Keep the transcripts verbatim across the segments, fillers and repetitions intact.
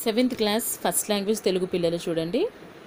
Seventh class first language Telugu పిల్లలు చూడండి.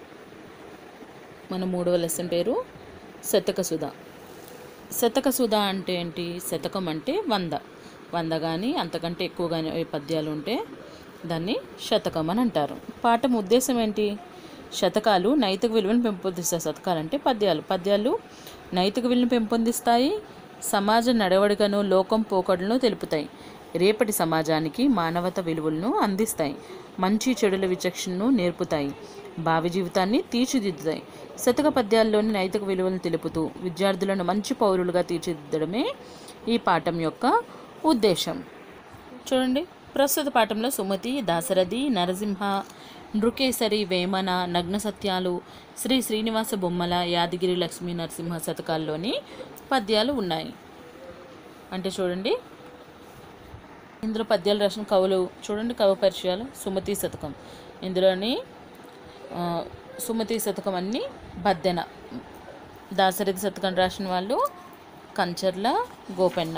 మన మూడవ లెసన్ పేరు శతక సుధ. శతక సుధ అంటే ఏంటి? శతకం అంటే వంద వంద కానీ అంతకంటే ఎక్కువ కానీ పద్యాలు ఉంటే దాన్ని శతకం అని అంటారు. పాఠం ఉద్దేశం ఏంటి? శతకాలు నైతిక విలువను పెంపొందిస్తాయి. శతకాలు అంటే పద్యాలు పద్యాలు నైతిక విలువను పెంపొందిస్తాయి, సమాజ నడవడికను లోకం పోకడలను తెలుపుతాయి, రేపటి సమాజానికి మానవత విలువలను అందిస్తాయి, మంచి చెడుల విచక్షణను నేర్పుతాయి, భావి జీవితాన్ని తీర్చిదిద్దుతాయి. శతక పద్యాల్లోని నైతిక విలువలను తెలుపుతూ విద్యార్థులను మంచి పౌరులుగా తీర్చిదిద్దడమే ఈ పాఠం యొక్క ఉద్దేశం. చూడండి, ప్రస్తుత పాఠంలో సుమతి, దాశరథి, నరసింహ, నృకేసరి, వేమన, నగ్న సత్యాలు, శ్రీ శ్రీనివాస బొమ్మల, యాదగిరి లక్ష్మీ నరసింహ శతకాల్లోని పద్యాలు ఉన్నాయి. అంటే చూడండి, ఇందులో పద్యాలు రాసిన కవులు చూడండి. కవి పరిచయాలు: సుమతి శతకం. ఇందులోని సుమతి శతకం అన్ని బద్దెన. దాశరథి శతకం రాసిన వాళ్ళు కంచర్ల గోపెన్న.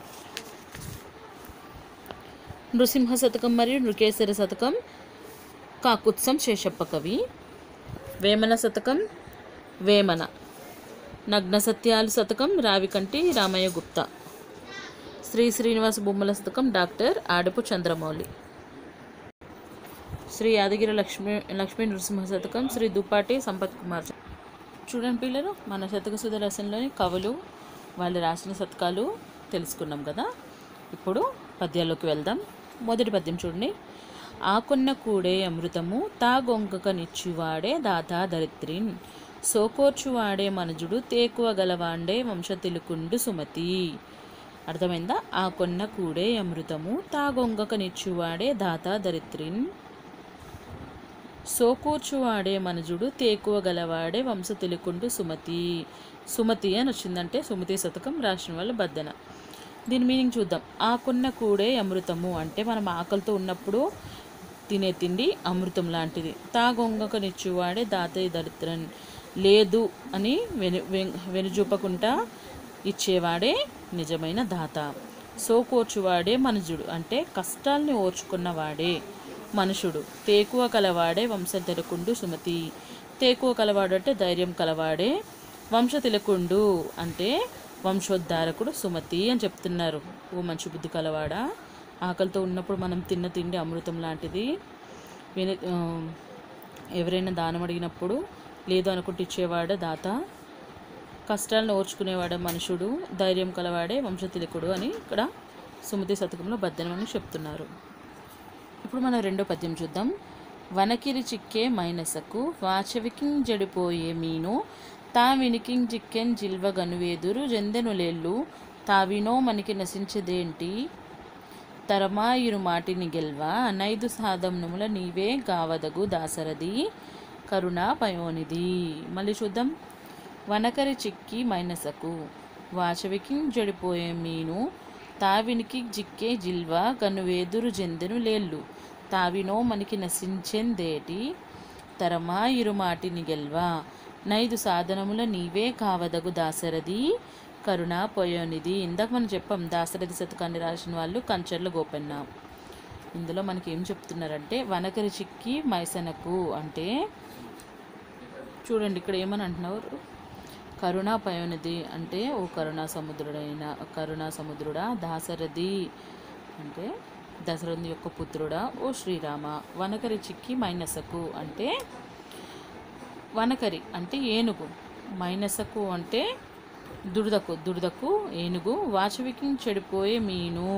నృసింహ శతకం మరియు నృకేసరి శతకం కాకుత్సం శేషప్ప కవి. వేమన శతకం వేమన. నగ్న సత్యాలు శతకం రావికంటి రామయ్య గుప్తా. శ్రీ శ్రీనివాస బొమ్మల శతకం డాక్టర్ ఆడపు చంద్రమౌళి. శ్రీ యాదగిరి లక్ష్మీ లక్ష్మీ నృసింహ శతకం శ్రీ దుప్పాటి సంపత్ కుమార్. చూడండి పిల్లలు, మన శతక సుధ రసంలోని కవులు వాళ్ళు రాసిన శతకాలు తెలుసుకున్నాం కదా. ఇప్పుడు పద్యాల్లోకి వెళ్దాం. మొదటి పద్యం చూడండి. ఆకొన్న కూడే అమృతము తాగొంగక నిచ్చివాడే దాతా దరిత్రిన్, సోకోర్చువాడే మనుజుడు తేకువ గలవాండే వంశ తెలుకుండు సుమతి. అర్థమైందా? ఆకొన్న కూడే అమృతము తాగొంగక నిచ్చువాడే దాతా దరిత్రిన్, సోకూర్చువాడే మనుజుడు తేకువ గలవాడే వంశ తెలుకుండు సుమతి. సుమతి అని వచ్చిందంటే సుమతి శతకం రాసిన వాళ్ళు బద్దెన. దీని మీనింగ్ చూద్దాం. ఆకున్న కూడే అమృతము అంటే మనం ఆకలితో ఉన్నప్పుడు తినే తిండి అమృతం లాంటిది. తాగొంగక నిచ్చువాడే దాతయ్య దరిద్రన్, లేదు అని వెను వెనుజూపకుండా ఇచ్చేవాడే నిజమైన దాత. సోకోర్చువాడే మనుజుడు అంటే కష్టాల్ని ఓర్చుకున్నవాడే మనుషుడు. తేకువ కలవాడే వంశ తిలకుండు సుమతి. తేకువ కలవాడు అంటే ధైర్యం కలవాడే. వంశ తిలకుండు అంటే వంశోద్ధారకుడు సుమతి అని చెప్తున్నారు. ఓ మంచి బుద్ధి కలవాడా, ఆకలితో ఉన్నప్పుడు మనం తిన్న తిండి అమృతం లాంటిది. విని ఎవరైనా దానం అడిగినప్పుడు లేదు అనుకుంటూ ఇచ్చేవాడే దాత. కష్టాలను ఓర్చుకునేవాడే మనుషుడు. ధైర్యం కలవాడే వంశతిలకుడు అని ఇక్కడ సుమతి శతకంలో బద్దెనమని చెప్తున్నారు. ఇప్పుడు మనం రెండో పద్యం చూద్దాం. వనకిరి చిక్కే మైనసకు వాచవికిం జడిపోయే మీను, తా వినికిం చిక్కెన్ జిల్వ గనువేదురు జందెనులేళ్ళు, తావినో మనకి నశించదేంటి తరమాయిరు మాటిని గెల్వ, నైదు సాధనముల నీవే గావదగు దాశరథి కరుణా పయోనిధి. మళ్ళీ చూద్దాం. వనకరి చిక్కి మైనసకు వాచవికి జడిపోయే మీను, తావినికి జిక్కే జిల్వ గనువేదురు జందెను లేళ్ళు, తావినో మనకి నశించెందేటి తరమా ఇరుమాటిని గెల్వ, నైదు సాధనముల నీవే కావదగు దాశరథి కరుణా పయోనిధి. ఇందాక మనం చెప్పాం దాశరథి శతకాన్ని రాసిన వాళ్ళు కంచర్ల గోపెన్న. ఇందులో మనకి ఏం చెప్తున్నారంటే వనకరి చిక్కి మైసనకు అంటే చూడండి, ఇక్కడ ఏమని అంటున్నారు? కరుణా పయోనిధి అంటే ఓ కరుణా సముద్రుడైన కరుణా సముద్రుడా, దాశరథి అంటే దశరథుని యొక్క పుత్రుడా, ఓ శ్రీరామ. వనకరి చిక్కి మైనసకు అంటే వనకరి అంటే ఏనుగు, మైనసకు అంటే దురదకు దురదకు ఏనుగు, వాచవికి చెడిపోయే మీను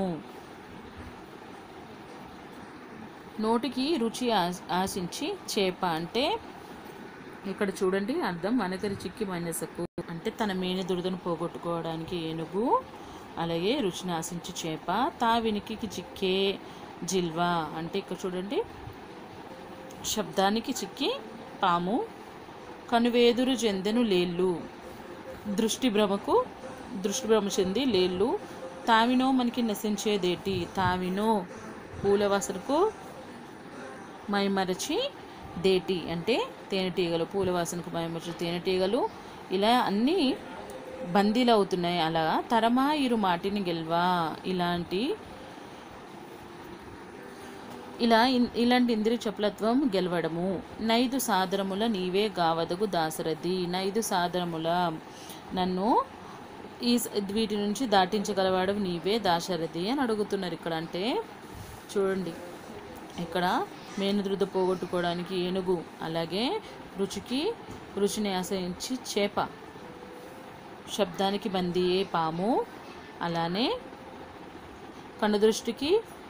నోటికి రుచి ఆశించి చేప అంటే ఇక్కడ చూడండి అర్థం. వనకరి చిక్కి మైనసకు అంటే తన మేని దురదను పోగొట్టుకోవడానికి ఏనుగు, అలాగే రుచిని ఆశించి చేప. తావినికి చిక్కే జిల్వా అంటే ఇక్కడ చూడండి శబ్దానికి చిక్కి పాము. కనువేదురు చెందెను లేళ్ళు దృష్టి భ్రమకు దృష్టి భ్రమ చెంది లేళ్ళు. తావినో మనకి నశించేదేటి, తావినో పూల వాసనకు మైమరచి దేటి అంటే తేనెటీగలు, పూల వాసనకు మైమరచి తేనెటీగలు ఇలా అన్నీ బందీలు అవుతున్నాయి. అలా తరమా ఇరు మాటిని గెల్వా ఇలాంటి ఇలా ఇలాంటి ఇంద్రియ చపలత్వం గెలవడము. నైదు సాదరముల నీవే గావదగు దాసరథి. నైదు సాదరముల నన్ను ఈ వీటి నుంచి దాటించగలవాడు నీవే దాశరథి అని అడుగుతున్నారు ఇక్కడ. అంటే చూడండి, ఇక్కడ మేనుదృత పోగొట్టుకోవడానికి ఏనుగు, అలాగే రుచికి రుచిని ఆశ్రయించి చేప, శబ్దానికి బందీయే పాము, అలానే కనుదృష్టికి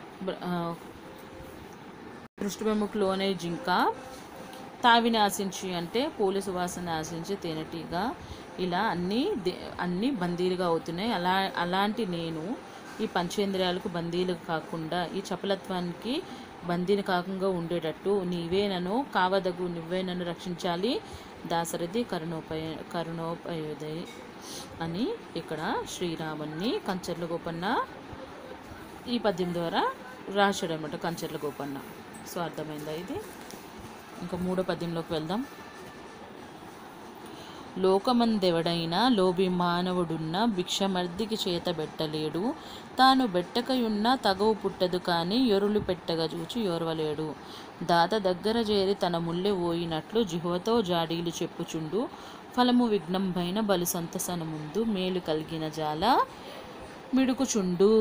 దృష్టి బొమ్మకులోనే జింక, తావిని ఆశించి అంటే పూల సువాసన ఆశించి తేనెటీగ, ఇలా అన్నీ అన్నీ బందీలుగా అవుతున్నాయి. అలా అలాంటి నేను ఈ పంచేంద్రియాలకు బందీలు కాకుండా, ఈ చపలత్వానికి బందీని కాకుండా ఉండేటట్టు నీవే నన్ను కావదగు, నువ్వే నన్ను రక్షించాలి దాశరథి కరుణోపయ కరుణోపయోదయ అని ఇక్కడ శ్రీరాముని కంచర్ల గోపన్న ఈ పద్యం ద్వారా రాశాడు అనమాట. కంచర్ల గోపన్న. సో అర్థమైందా ఇది? ఇంకా మూడో పద్యంలోకి వెళ్దాం. లోకమందెవడైనా లోబి మానవుడున్న భిక్షమర్దికి చేత బెట్టలేడు, తాను బెట్టకయున్న తగవు పుట్టదు కానీ ఎరులు పెట్టగా చూచి ఓర్వలేడు. దాత దగ్గర చేరి తన ముల్లె ఓయినట్లు జిహ్వతో జాడీలు చెప్పుచుండు, ఫలము విఘ్నంబైన బలు సంతసన ముందు మేలు కలిగిన జాల మిడుకుచుండు.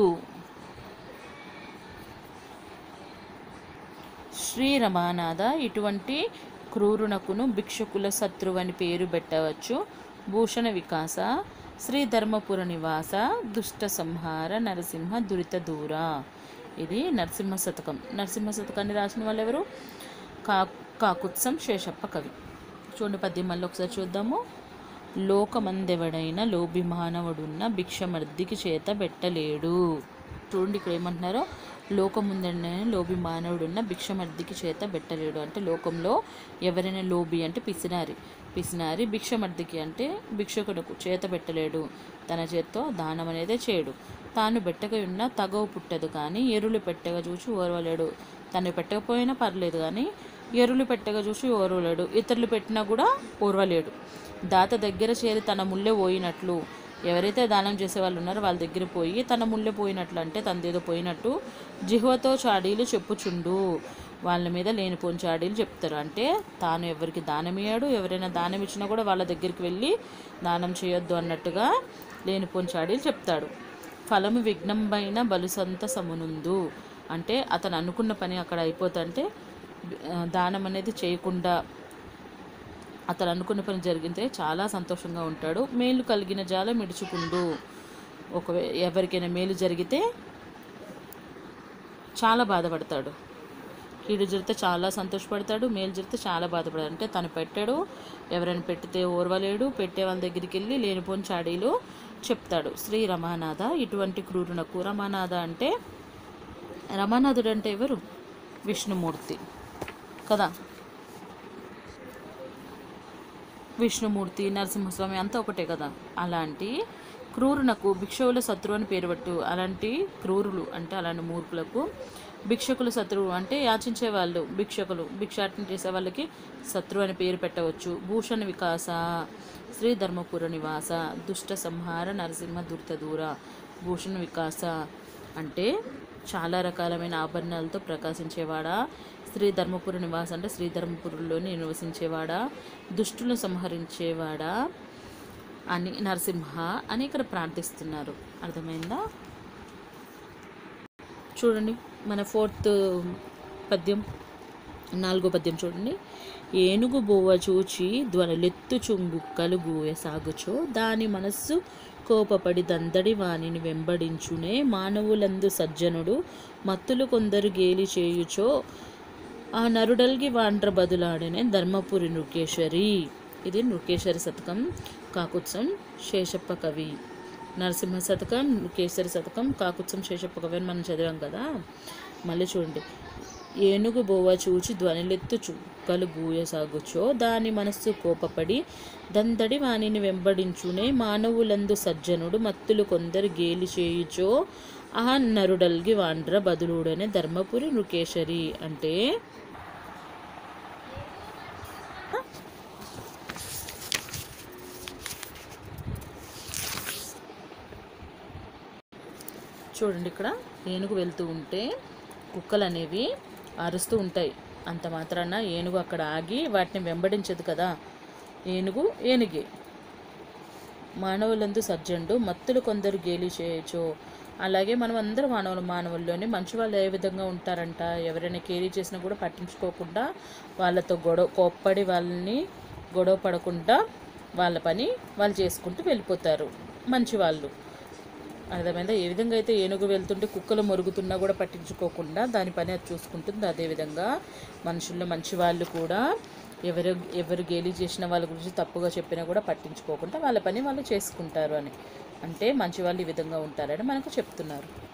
శ్రీ రమానాథ, ఇటువంటి క్రూరునకును భిక్షకుల శత్రువని పేరు పెట్టవచ్చు. భూషణ వికాస, శ్రీ ధర్మపుర నివాస, దుష్ట సంహార నరసింహ దురిత దూర. ఇది నరసింహ శతకం. నరసింహ శతకాన్ని రాసిన వాళ్ళు ఎవరు? కా కాకుత్సం శేషప్ప కవి. చూడండి పద్యం మళ్ళీ ఒకసారి చూద్దాము. లోకమందెవడైనా లోభిమానవుడున్న భిక్షమర్దికి చేత పెట్టలేడు. చూడండి ఇక్కడ ఏమంటున్నారో, లోకముందైనా లోబి మానవుడున్న భిక్షమర్దికి చేత పెట్టలేడు. అంటే లోకంలో ఎవరైనా లోబి అంటే పిసినారి, పిసినారి భిక్షమర్దికి అంటే భిక్షకుడుకు చేత పెట్టలేడు, తన చేత్తో దానం అనేది చేయడు. తాను పెట్టక ఉన్న తగవు పుట్టదు కానీ ఎరులు పెట్టగా చూసి ఓర్వలేడు. తను పెట్టకపోయినా పర్లేదు కానీ ఎరులు పెట్టగా చూసి ఓర్వలేడు. ఇతరులు పెట్టినా కూడా ఓర్వలేడు. దాత దగ్గర చేరి తన ముల్లె పోయినట్లు, ఎవరైతే దానం చేసే వాళ్ళు ఉన్నారో వాళ్ళ దగ్గర పోయి తన ముల్లె పోయినట్లు అంటే తనదేదో పోయినట్టు జిహ్వతో చాడీలు చెప్పుచుండు, వాళ్ళ మీద లేనిపోని చాడీలు చెప్తారు. అంటే తాను ఎవరికి దానం ఇయ్యాడు, ఎవరైనా దానం ఇచ్చినా కూడా వాళ్ళ దగ్గరికి వెళ్ళి దానం చేయొద్దు అన్నట్టుగా లేనిపోని చాడీలు చెప్తాడు. ఫలము విఘ్నంబైన బలుసంత సమునుందు, అంటే అతను అనుకున్న పని అక్కడ అయిపోతుంటే దానం అనేది చేయకుండా అతను అనుకున్న పని జరిగితే చాలా సంతోషంగా ఉంటాడు. మేలు కలిగిన జాల మిడుచుకుండు, ఒకవే ఎవరికైనా మేలు జరిగితే చాలా బాధపడతాడు. కీడు జరిగితే చాలా సంతోషపడతాడు, మేలు జరిగితే చాలా బాధపడతాడు. అంటే తను పెట్టాడు, ఎవరైనా పెట్టితే ఓర్వలేడు, పెట్టే వాళ్ళ దగ్గరికి వెళ్ళి లేనిపోని చాడీలు చెప్తాడు. శ్రీ రమానాథ, ఇటువంటి క్రూరునకు. రమానాథ అంటే, రమానాథుడు అంటే ఎవరు? విష్ణుమూర్తి కదా. విష్ణుమూర్తి, నరసింహస్వామి అంతా ఒకటే కదా. అలాంటి క్రూరునకు భిక్షువుల శత్రువు అని పేరు పెట్టు. అలాంటి క్రూరులు అంటే అలాంటి మూర్ఖులకు భిక్షకుల శత్రువు అంటే యాచించే వాళ్ళు, భిక్షకులు భిక్షాటన చేసే వాళ్ళకి శత్రువు అని పేరు పెట్టవచ్చు. భూషణ వికాస, శ్రీ ధర్మపుర నివాస, దుష్ట సంహార నరసింహ దురిత దూర. భూషణ వికాస అంటే చాలా రకాలమైన ఆభరణాలతో ప్రకాశించేవాడా. శ్రీ ధర్మపుర నివాస అంటే శ్రీ ధర్మపురంలోనే నివసించేవాడా, దుష్టులను సంహరించేవాడా అని నరసింహ అని ఇక్కడ ప్రార్థిస్తున్నారు. అర్థమైందా? చూడండి మన ఫోర్త్ పద్యం, నాలుగో పద్యం చూడండి. ఏనుగు బోవ చూచి ధ్వనులెత్తు చుంగుక్కలు గూయ సాగుచో, దాని మనస్సు కోపపడి దందడి వాణిని వెంబడించునే, మానవులందు సజ్జనుడు మత్తులు కొందరు గేలి చేయుచో, ఆ నరుడల్గి వాండ్ర బదులాడనే ధర్మపురి నృకేశ్వరి. ఇది నృకేశ్వరి శతకం, కాకుత్సం శేషప్ప కవి. నరసింహ శతకం, నృకేశ్వరి శతకం, కాకుత్సం శేషప్ప కవి అని మనం చదివాం కదా. మళ్ళీ చూడండి. ఏనుగు బోవ చూచి ధ్వనులెత్తు చుక్కలు గూయ సాగుచో, దాని మనస్సు కోపపడి దందడి వాణిని వెంబడించునే, మానవులందు సజ్జనుడు మత్తులు కొందరు గేలి చేయుచో, ఆ నరుడల్గి వాండ్ర బదులుడనే ధర్మపురి నృకేశ్వరి. అంటే చూడండి, ఇక్కడ ఏనుగు వెళ్తూ ఉంటే కుక్కలు అనేవి అరుస్తూ ఉంటాయి. అంత మాత్రాన ఏనుగు అక్కడ ఆగి వాటిని వెంబడించదు కదా. ఏనుగు ఏనుగే. మానవులందు సజ్జనుడు మత్తులు కొందరు గేలి చేయొచ్చు. అలాగే మనం అందరం మానవులు మానవుల్లోనే మంచి వాళ్ళు ఏ విధంగా ఉంటారంట, ఎవరైనా కేరీ చేసినా కూడా పట్టించుకోకుండా వాళ్ళతో గొడవ కోప్పడి వాళ్ళని గొడవ పడకుండా వాళ్ళ పని వాళ్ళు చేసుకుంటూ వెళ్ళిపోతారు మంచి వాళ్ళు. అర్థమైందా? ఏ విధంగా అయితే ఏనుగు వెళ్తుంటే కుక్కలు మొరుగుతున్నా కూడా పట్టించుకోకుండా దాని పని అది చూసుకుంటుంది, అదేవిధంగా మనుషుల్లో మంచి వాళ్ళు కూడా ఎవరు ఎవరు గేలి చేసిన వాళ్ళ గురించి తప్పుగా చెప్పినా కూడా పట్టించుకోకుండా వాళ్ళ పని వాళ్ళు చేసుకుంటారు అని. అంటే మంచి వాళ్ళు ఈ విధంగా ఉంటారని మనకు చెప్తున్నారు.